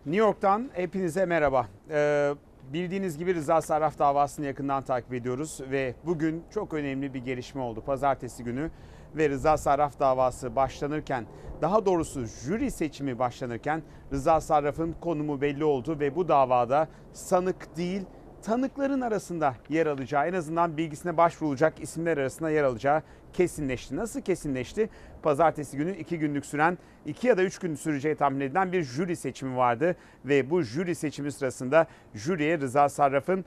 New York'tan hepinize merhaba. Bildiğiniz gibi Rıza Sarraf davasını yakından takip ediyoruz ve bugün çok önemli bir gelişme oldu. Pazartesi günü ve Rıza Sarraf davası başlanırken, daha doğrusu jüri seçimi başlanırken Rıza Sarraf'ın konumu belli oldu ve bu davada sanık değil, tanıkların arasında yer alacağı, en azından bilgisine başvurulacak isimler arasında yer alacağı kesinleşti. Nasıl kesinleşti? Pazartesi günü 2 günlük süren, 2 ya da 3 gün süreceği tahmin edilen bir jüri seçimi vardı. Ve bu jüri seçimi sırasında jüriye Rıza Sarraf'ın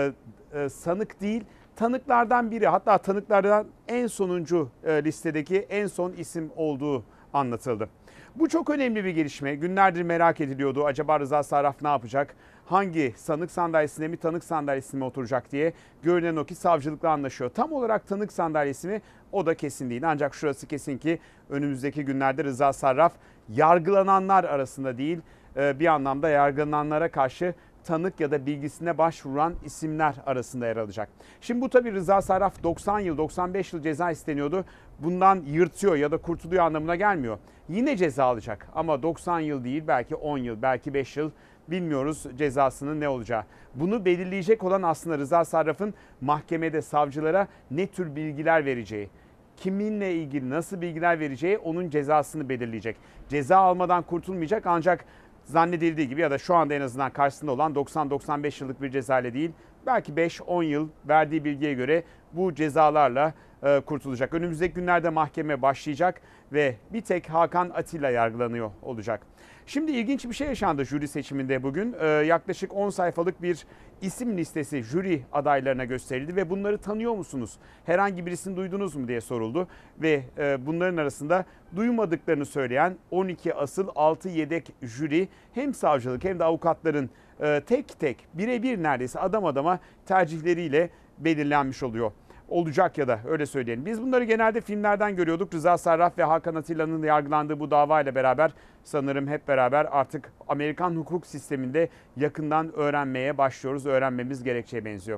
sanık değil, tanıklardan biri, hatta tanıklardan en sonuncu listedeki en son isim olduğu anlatıldı. Bu çok önemli bir gelişme. Günlerdir merak ediliyordu. Acaba Rıza Sarraf ne yapacak? Hangi sanık sandalyesine mi, tanık sandalyesine mi oturacak diye. Görünen o ki savcılıkla anlaşıyor. Tam olarak tanık sandalyesi mi? O da kesin değil. Ancak şurası kesin ki önümüzdeki günlerde Rıza Sarraf yargılananlar arasında değil, bir anlamda yargılananlara karşı tanık ya da bilgisine başvuran isimler arasında yer alacak. Şimdi bu tabii Rıza Sarraf 90 yıl, 95 yıl ceza isteniyordu. Bundan yırtıyor ya da kurtuluyor anlamına gelmiyor. Yine ceza alacak ama 90 yıl değil, belki 10 yıl, belki 5 yıl, bilmiyoruz cezasının ne olacağı. Bunu belirleyecek olan aslında Rıza Sarraf'ın mahkemede savcılara ne tür bilgiler vereceği. Kiminle ilgili nasıl bilgiler vereceği onun cezasını belirleyecek. Ceza almadan kurtulmayacak, ancak zannedildiği gibi ya da şu anda en azından karşısında olan 90-95 yıllık bir ceza ile değil, belki 5-10 yıl verdiği bilgiye göre bu cezalarla kurtulacak. Önümüzdeki günlerde mahkeme başlayacak ve bir tek Hakan Atilla yargılanıyor olacak. Şimdi ilginç bir şey yaşandı jüri seçiminde bugün. Yaklaşık 10 sayfalık bir isim listesi jüri adaylarına gösterildi ve bunları tanıyor musunuz? Herhangi birisini duydunuz mu diye soruldu ve bunların arasında duymadıklarını söyleyen 12 asıl 6 yedek jüri hem savcılık hem de avukatların tek tek birebir neredeyse adam adama tercihleriyle belirlenmiş olacak ya da öyle söyleyelim. Biz bunları genelde filmlerden görüyorduk. Rıza Sarraf ve Hakan Atilla'nın yargılandığı bu davayla beraber sanırım hep beraber artık Amerikan hukuk sisteminde yakından öğrenmeye başlıyoruz. Öğrenmemiz gerekçeye benziyor.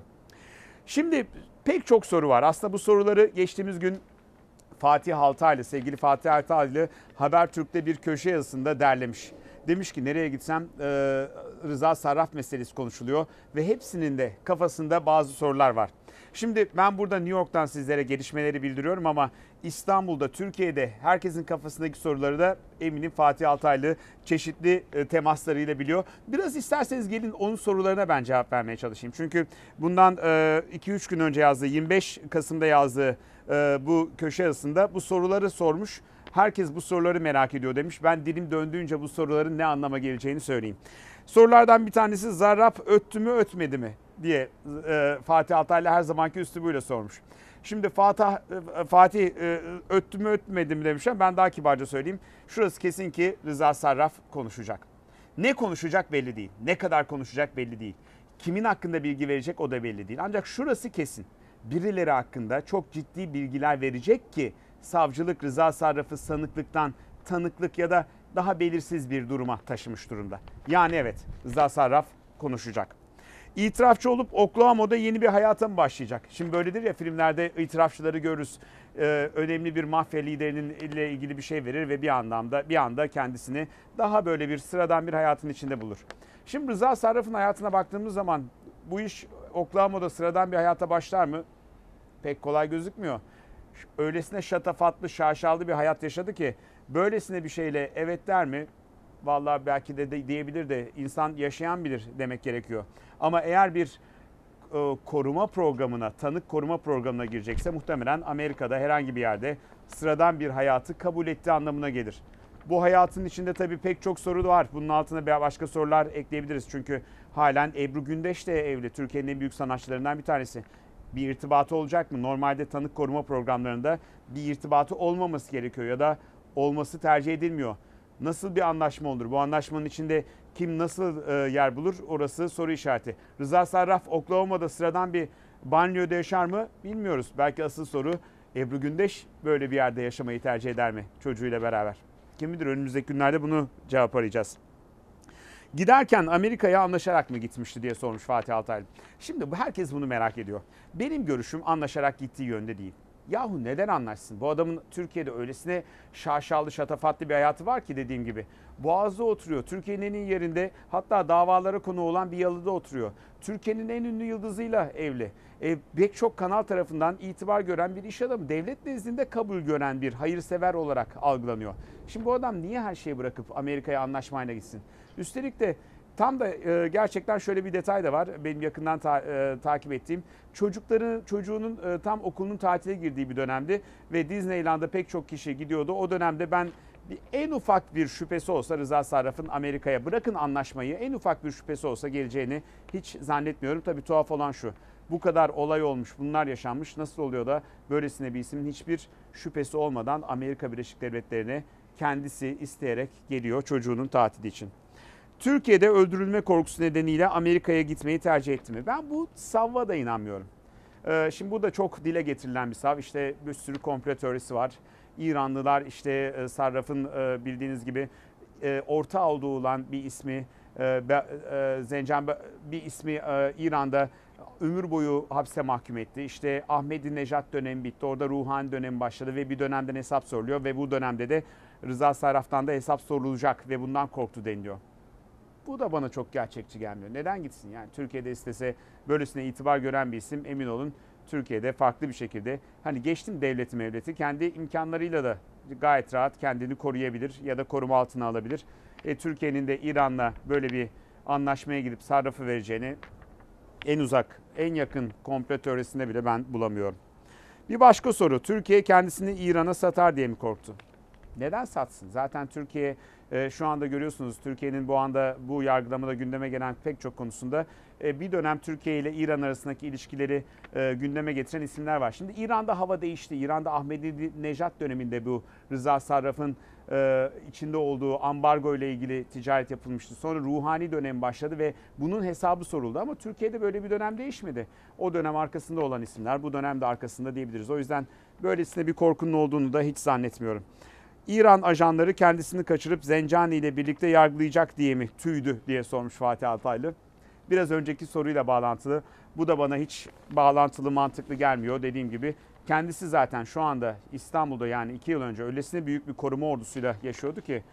Şimdi pek çok soru var. Aslında bu soruları geçtiğimiz gün Fatih Altaylı, sevgili Fatih Altaylı Habertürk'te bir köşe yazısında derlemiş. Demiş ki nereye gitsem Rıza Sarraf meselesi konuşuluyor ve hepsinin de kafasında bazı sorular var. Şimdi ben burada New York'tan sizlere gelişmeleri bildiriyorum ama İstanbul'da, Türkiye'de herkesin kafasındaki soruları da eminim Fatih Altaylı çeşitli temaslarıyla biliyor. Biraz isterseniz gelin onun sorularına ben cevap vermeye çalışayım. Çünkü bundan 2-3 gün önce yazdığı, 25 Kasım'da yazdığı bu köşe yazısında bu soruları sormuş. Herkes bu soruları merak ediyor demiş. Ben dilim döndüğünce bu soruların ne anlama geleceğini söyleyeyim. Sorulardan bir tanesi Zarrab öttü mü ötmedi mi diye Fatih Altaylı her zamanki üslubuyla sormuş. Şimdi Fatih öttü mü ötmedi mi demiş ama ben daha kibarca söyleyeyim. Şurası kesin ki Rıza Sarraf konuşacak. Ne konuşacak belli değil. Ne kadar konuşacak belli değil. Kimin hakkında bilgi verecek o da belli değil. Ancak şurası kesin. Birileri hakkında çok ciddi bilgiler verecek ki savcılık Rıza Sarraf'ı sanıklıktan tanıklık ya da daha belirsiz bir duruma taşımış durumda. Yani evet, Rıza Sarraf konuşacak. İtirafçı olup Oklahoma'da yeni bir hayata mı başlayacak? Şimdi böyledir ya, filmlerde itirafçıları görürüz. Önemli bir mafya liderinin ile ilgili bir şey verir ve bir anda kendisini daha böyle bir sıradan bir hayatın içinde bulur. Şimdi Rıza Sarraf'ın hayatına baktığımız zaman bu iş Oklahoma'da sıradan bir hayata başlar mı? Pek kolay gözükmüyor. Öylesine şatafatlı, şaşalı bir hayat yaşadı ki böylesine bir şeyle evet der mi? Vallahi belki de diyebilir de insan yaşayan bilir demek gerekiyor. Ama eğer bir koruma programına, tanık koruma programına girecekse muhtemelen Amerika'da herhangi bir yerde sıradan bir hayatı kabul ettiği anlamına gelir. Bu hayatın içinde tabii pek çok soru var. Bunun altına başka sorular ekleyebiliriz. Çünkü halen Ebru Gündeş de evli. Türkiye'nin en büyük sanatçılarından bir tanesi. Bir irtibatı olacak mı? Normalde tanık koruma programlarında bir irtibatı olmaması gerekiyor ya da olması tercih edilmiyor. Nasıl bir anlaşma olur? Bu anlaşmanın içinde kim nasıl yer bulur? Orası soru işareti. Rıza Sarraf Oklahoma'da sıradan bir banyoda yaşar mı? Bilmiyoruz. Belki asıl soru Ebru Gündeş böyle bir yerde yaşamayı tercih eder mi çocuğuyla beraber? Kim bilir, önümüzdeki günlerde bunu cevap arayacağız. Giderken Amerika'ya anlaşarak mı gitmişti diye sormuş Fatih Altaylı. Şimdi herkes bunu merak ediyor. Benim görüşüm anlaşarak gittiği yönde değil. Yahu neden anlaşsın? Bu adamın Türkiye'de öylesine şaşalı şatafatlı bir hayatı var ki dediğim gibi. Boğaz'da oturuyor. Türkiye'nin en iyi yerinde, hatta davalara konu olan bir yalıda oturuyor. Türkiye'nin en ünlü yıldızıyla evli. Pek çok kanal tarafından itibar gören bir iş adamı. Devlet nezdinde kabul gören bir hayırsever olarak algılanıyor. Şimdi bu adam niye her şeyi bırakıp Amerika'ya anlaşmayla gitsin? Üstelik de tam da gerçekten şöyle bir detay da var. Benim yakından takip ettiğim. Çocuğunun tam okulunun tatile girdiği bir dönemdi. Ve Disneyland'a pek çok kişi gidiyordu. O dönemde ben en ufak bir şüphesi olsa Rıza Sarraf'ın Amerika'ya, bırakın anlaşmayı, en ufak bir şüphesi olsa geleceğini hiç zannetmiyorum. Tabii tuhaf olan şu. Bu kadar olay olmuş, bunlar yaşanmış. Nasıl oluyor da böylesine bir ismin hiçbir şüphesi olmadan Amerika Birleşik Devletleri'ne kendisi isteyerek geliyor çocuğunun tatili için. Türkiye'de öldürülme korkusu nedeniyle Amerika'ya gitmeyi tercih etti mi? Ben bu savva da inanmıyorum. Şimdi bu da çok dile getirilen bir sav. İşte bir sürü komplo teorisi var. İranlılar işte Sarraf'ın bildiğiniz gibi ortağı olduğu olan bir ismi Zencan bir ismi İran'da ömür boyu hapse mahkum etti. İşte Ahmedinejad dönemi bitti. Orada Ruhani dönemi başladı ve bir dönemden hesap soruluyor ve bu dönemde de Rıza Sarraf'tan da hesap sorulacak ve bundan korktu deniliyor. Bu da bana çok gerçekçi gelmiyor. Neden gitsin? Yani Türkiye'de istese böylesine itibar gören bir isim, emin olun Türkiye'de farklı bir şekilde, hani geçtim devleti kendi imkanlarıyla da gayet rahat kendini koruyabilir ya da koruma altına alabilir. Türkiye'nin de İran'la böyle bir anlaşmaya gidip Sarraf'ı vereceğini en uzak, en yakın komplo teorisinde bile ben bulamıyorum. Bir başka soru. Türkiye kendisini İran'a satar diye mi korktu? Neden satsın? Zaten Türkiye şu anda görüyorsunuz, Türkiye'nin bu anda bu yargılamada gündeme gelen pek çok konusunda bir dönem Türkiye ile İran arasındaki ilişkileri gündeme getiren isimler var. Şimdi İran'da hava değişti. İran'da Ahmedinejad döneminde bu Rıza Sarraf'ın içinde olduğu ambargo ile ilgili ticaret yapılmıştı. Sonra Ruhani dönem başladı ve bunun hesabı soruldu ama Türkiye'de böyle bir dönem değişmedi. O dönem arkasında olan isimler bu dönemde arkasında diyebiliriz. O yüzden böylesine bir korkunun olduğunu da hiç zannetmiyorum. İran ajanları kendisini kaçırıp Zencani ile birlikte yargılayacak diye mi tüydü diye sormuş Fatih Altaylı. Biraz önceki soruyla bağlantılı. Bu da bana hiç bağlantılı, mantıklı gelmiyor. Dediğim gibi kendisi zaten şu anda İstanbul'da, yani 2 yıl önce öylesine büyük bir koruma ordusuyla yaşıyordu ki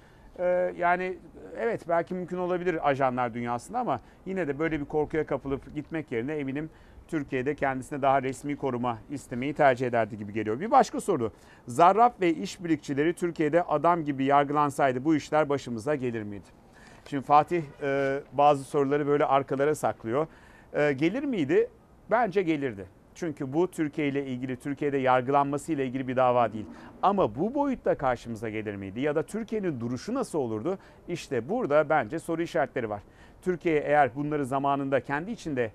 yani evet belki mümkün olabilir ajanlar dünyasında ama yine de böyle bir korkuya kapılıp gitmek yerine eminim Türkiye'de kendisine daha resmi koruma istemeyi tercih ederdi gibi geliyor. Bir başka soru. Zarrab ve işbirlikçileri Türkiye'de adam gibi yargılansaydı bu işler başımıza gelir miydi? Şimdi Fatih bazı soruları böyle arkalara saklıyor. Gelir miydi? Bence gelirdi. Çünkü bu Türkiye ile ilgili, Türkiye'de yargılanması ile ilgili bir dava değil. Ama bu boyutta karşımıza gelir miydi? Ya da Türkiye'nin duruşu nasıl olurdu? İşte burada bence soru işaretleri var. Türkiye eğer bunları zamanında kendi içinde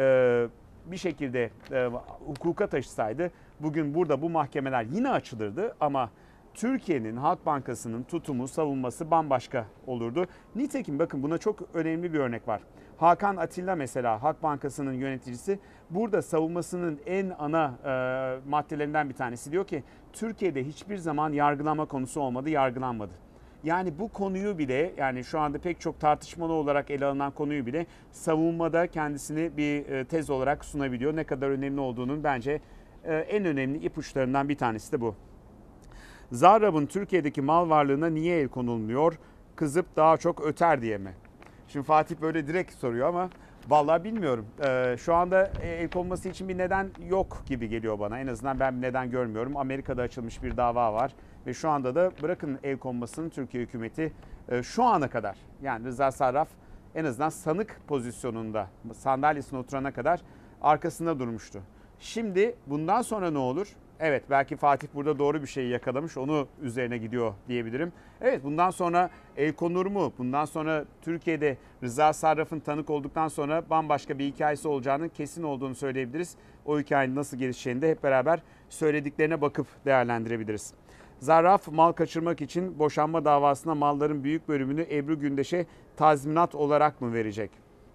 bir şekilde hukuka taşısaydı bugün burada bu mahkemeler yine açılırdı ama Türkiye'nin Halk Bankası'nın tutumu, savunması bambaşka olurdu. Nitekim bakın buna çok önemli bir örnek var. Hakan Atilla mesela Halk Bankası'nın yöneticisi burada savunmasının en ana maddelerinden bir tanesi. Diyor ki Türkiye'de hiçbir zaman yargılama konusu olmadı, yargılanmadı. Yani bu konuyu bile, yani şu anda pek çok tartışmalı olarak ele alınan konuyu bile savunmada kendisini bir tez olarak sunabiliyor. Ne kadar önemli olduğunun bence en önemli ipuçlarından bir tanesi de bu. Zarrab'ın Türkiye'deki mal varlığına niye el konulmuyor? Kızıp daha çok öter diye mi? Şimdi Fatih böyle direkt soruyor ama vallahi bilmiyorum. Şu anda el konması için bir neden yok gibi geliyor bana. En azından ben bir neden görmüyorum. Amerika'da açılmış bir dava var. Ve şu anda da bırakın el konmasını, Türkiye hükümeti şu ana kadar, yani Rıza Sarraf en azından sanık pozisyonunda sandalyesine oturana kadar arkasında durmuştu. Şimdi bundan sonra ne olur? Evet belki Fatih burada doğru bir şeyi yakalamış, onu üzerine gidiyor diyebilirim. Evet bundan sonra el konur mu? Bundan sonra Türkiye'de Rıza Sarraf'ın tanık olduktan sonra bambaşka bir hikayesi olacağının kesin olduğunu söyleyebiliriz. O hikayenin nasıl gelişeceğini de hep beraber söylediklerine bakıp değerlendirebiliriz. Zarraf mal kaçırmak için boşanma davasına malların büyük bölümünü Ebru Gündeş'e tazminat olarak mı verecek?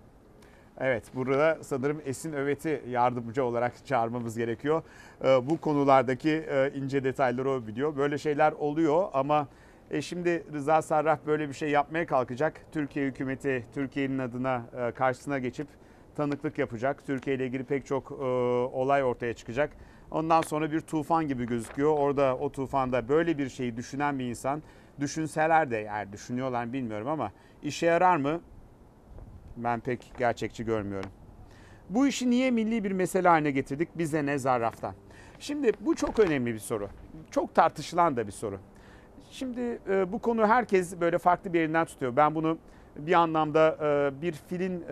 Evet, burada sanırım Esin Övet'i yardımcı olarak çağırmamız gerekiyor. Bu konulardaki ince detayları o biliyor. Böyle şeyler oluyor ama şimdi Rıza Sarraf böyle bir şey yapmaya kalkacak. Türkiye hükümeti Türkiye'nin adına karşısına geçip tanıklık yapacak. Türkiye ile ilgili pek çok olay ortaya çıkacak. Ondan sonra bir tufan gibi gözüküyor. Orada o tufanda böyle bir şeyi düşünen bir insan, düşünseler de, yani düşünüyorlar bilmiyorum ama işe yarar mı? Ben pek gerçekçi görmüyorum. Bu işi niye milli bir mesele haline getirdik? Bize ne zarraftan? Şimdi bu çok önemli bir soru. Çok tartışılan da bir soru. Şimdi bu konu herkes böyle farklı bir yerinden tutuyor. Ben bunu bir anlamda bir filin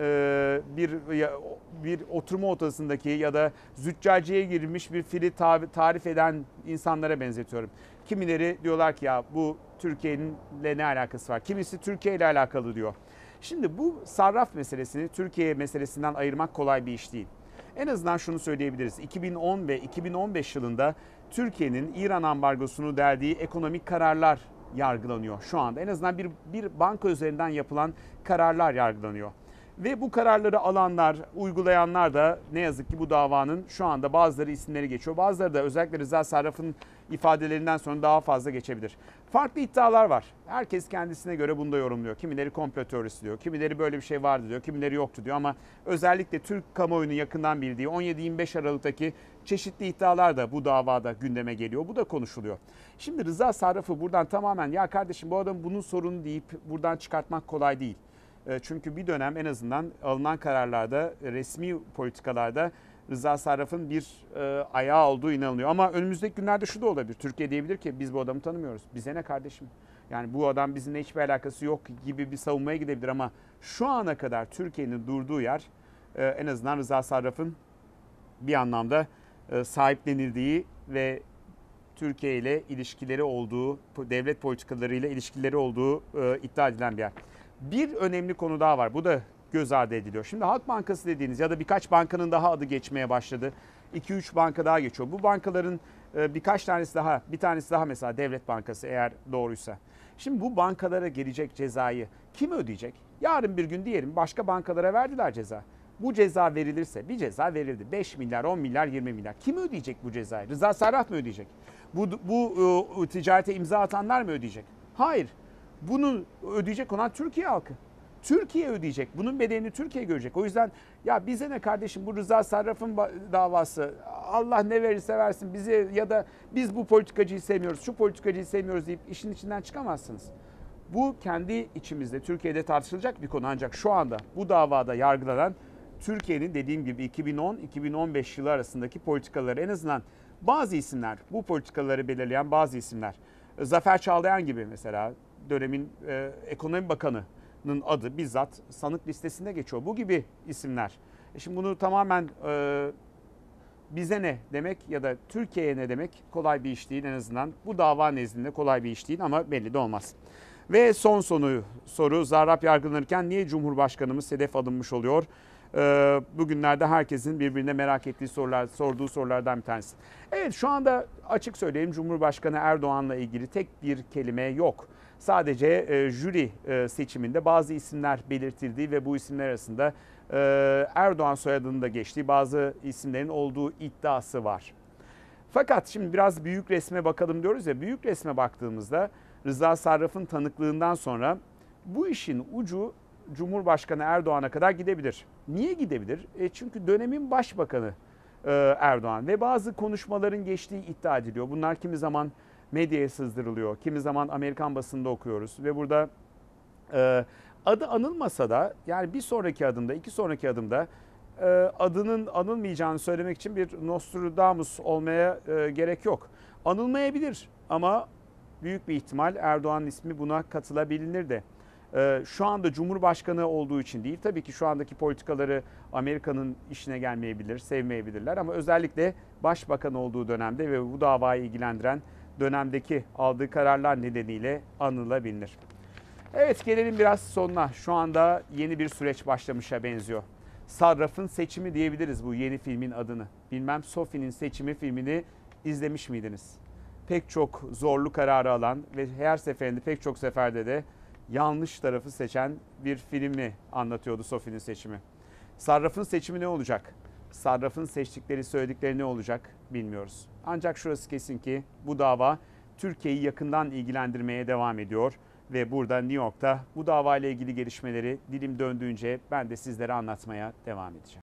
bir oturma odasındaki ya da züccaciye girmiş bir fili tarif eden insanlara benzetiyorum. Kimileri diyorlar ki ya bu Türkiye'nin ne alakası var? Kimisi Türkiye ile alakalı diyor. Şimdi bu sarraf meselesini Türkiye meselesinden ayırmak kolay bir iş değil. En azından şunu söyleyebiliriz. 2010 ve 2015 yılında Türkiye'nin İran ambargosunu deldiği ekonomik kararlar yargılanıyor şu anda. En azından bir banka üzerinden yapılan kararlar yargılanıyor. Ve bu kararları alanlar, uygulayanlar da ne yazık ki bu davanın şu anda bazıları isimleri geçiyor. Bazıları da özellikle Rıza Sarraf'ın ifadelerinden sonra daha fazla geçebilir. Farklı iddialar var. Herkes kendisine göre bunu da yorumluyor. Kimileri komplo teorisi diyor, kimileri böyle bir şey vardı diyor, kimileri yoktu diyor. Ama özellikle Türk kamuoyunun yakından bildiği 17-25 Aralık'taki çeşitli iddialar da bu davada gündeme geliyor. Bu da konuşuluyor. Şimdi Rıza Sarraf'ı buradan tamamen ya kardeşim bu adam bunun sorunu deyip buradan çıkartmak kolay değil. Çünkü bir dönem en azından alınan kararlarda, resmi politikalarda Rıza Sarraf'ın bir ayağı olduğu inanılıyor. Ama önümüzdeki günlerde şu da olabilir. Türkiye diyebilir ki biz bu adamı tanımıyoruz. Bize ne kardeşim? Yani bu adam bizimle hiçbir alakası yok gibi bir savunmaya gidebilir. Ama şu ana kadar Türkiye'nin durduğu yer en azından Rıza Sarraf'ın bir anlamda sahiplenildiği ve Türkiye ile ilişkileri olduğu, devlet politikalarıyla ilişkileri olduğu iddia edilen bir yer. Bir önemli konu daha var. Bu da göz ardı ediliyor. Şimdi Halk Bankası dediğiniz ya da birkaç bankanın daha adı geçmeye başladı. 2-3 banka daha geçiyor. Bu bankaların birkaç tanesi daha, bir tanesi daha mesela Devlet Bankası eğer doğruysa. Şimdi bu bankalara gelecek cezayı kim ödeyecek? Yarın bir gün diyelim başka bankalara verdiler ceza. Bu ceza verilirse bir ceza verildi. 5 milyar, 10 milyar, 20 milyar. Kim ödeyecek bu cezayı? Rıza Sarraf mı ödeyecek? Bu ticarete imza atanlar mı ödeyecek? Hayır. Bunu ödeyecek olan Türkiye halkı. Türkiye ödeyecek. Bunun bedelini Türkiye görecek. O yüzden ya bize ne kardeşim bu Rıza Sarraf'ın davası. Allah ne verirse versin bize ya da biz bu politikacıyı sevmiyoruz, şu politikacıyı sevmiyoruz deyip işin içinden çıkamazsınız. Bu kendi içimizde Türkiye'de tartışılacak bir konu ancak şu anda bu davada yargılanan Türkiye'nin dediğim gibi 2010-2015 yılı arasındaki politikaları en azından bazı isimler, bu politikaları belirleyen bazı isimler. Zafer Çağlayan gibi mesela dönemin ekonomi bakanının adı bizzat sanık listesinde geçiyor. Bu gibi isimler. Şimdi bunu tamamen bize ne demek ya da Türkiye'ye ne demek kolay bir iş değil en azından. Bu dava nezdinde kolay bir iş değil ama belli de olmaz. Ve son soru Zarrab yargılanırken niye Cumhurbaşkanımız hedef alınmış oluyor? Bugünlerde herkesin birbirine merak ettiği sorduğu sorulardan bir tanesi. Evet şu anda açık söyleyeyim Cumhurbaşkanı Erdoğan'la ilgili tek bir kelime yok. Sadece jüri seçiminde bazı isimler belirtildiği ve bu isimler arasında Erdoğan soyadının da geçtiği bazı isimlerin olduğu iddiası var. Fakat şimdi biraz büyük resme bakalım diyoruz ya, büyük resme baktığımızda Rıza Sarraf'ın tanıklığından sonra bu işin ucu Cumhurbaşkanı Erdoğan'a kadar gidebilir. Niye gidebilir? Çünkü dönemin başbakanı Erdoğan ve bazı konuşmaların geçtiği iddia ediliyor. Bunlar kimi zaman medyaya sızdırılıyor, kimi zaman Amerikan basında okuyoruz ve burada adı anılmasa da yani bir sonraki adımda, iki sonraki adımda adının anılmayacağını söylemek için bir Nostradamus olmaya gerek yok. Anılmayabilir ama büyük bir ihtimal Erdoğan'ın ismi buna katılabilir de. Şu anda Cumhurbaşkanı olduğu için değil. Tabii ki şu andaki politikaları Amerika'nın işine gelmeyebilir, sevmeyebilirler ama özellikle başbakan olduğu dönemde ve bu davayı ilgilendiren dönemdeki aldığı kararlar nedeniyle anılabilir. Evet gelelim biraz sonuna. Şu anda yeni bir süreç başlamışa benziyor. Sarraf'ın seçimi diyebiliriz bu yeni filmin adını. Bilmem Sophie'nin seçimi filmini izlemiş miydiniz? Pek çok zorlu kararı alan ve her seferinde pek çok seferde de yanlış tarafı seçen bir filmi anlatıyordu Sophie'nin seçimi. Sarraf'ın seçimi ne olacak? Sarraf'ın seçtikleri, söyledikleri ne olacak bilmiyoruz. Ancak şurası kesin ki bu dava Türkiye'yi yakından ilgilendirmeye devam ediyor. Ve burada New York'ta bu davayla ilgili gelişmeleri dilim döndüğünce ben de sizlere anlatmaya devam edeceğim.